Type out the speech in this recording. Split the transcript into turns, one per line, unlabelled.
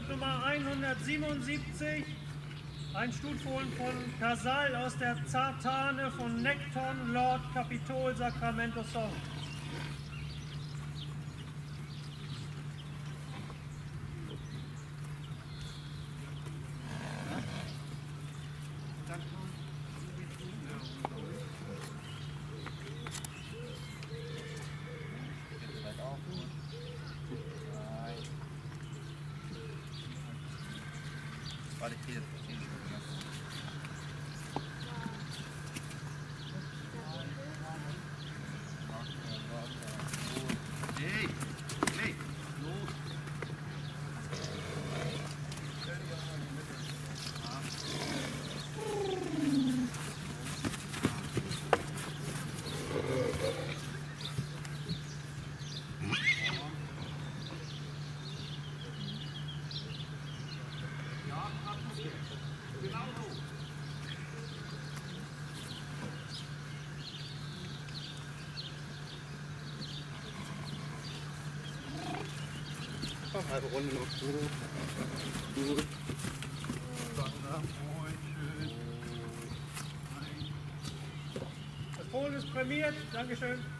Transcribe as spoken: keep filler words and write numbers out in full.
Startnummer hundertsiebenundsiebzig, ein Stutfohlen von Casal aus der Zartane von Necton Lord Capitol Sacramento Song.
Warte, ich gehe jetzt. Hey, hey, los. Halbe Runde noch. Gut.
Das Fohlen ist prämiert. Dankeschön.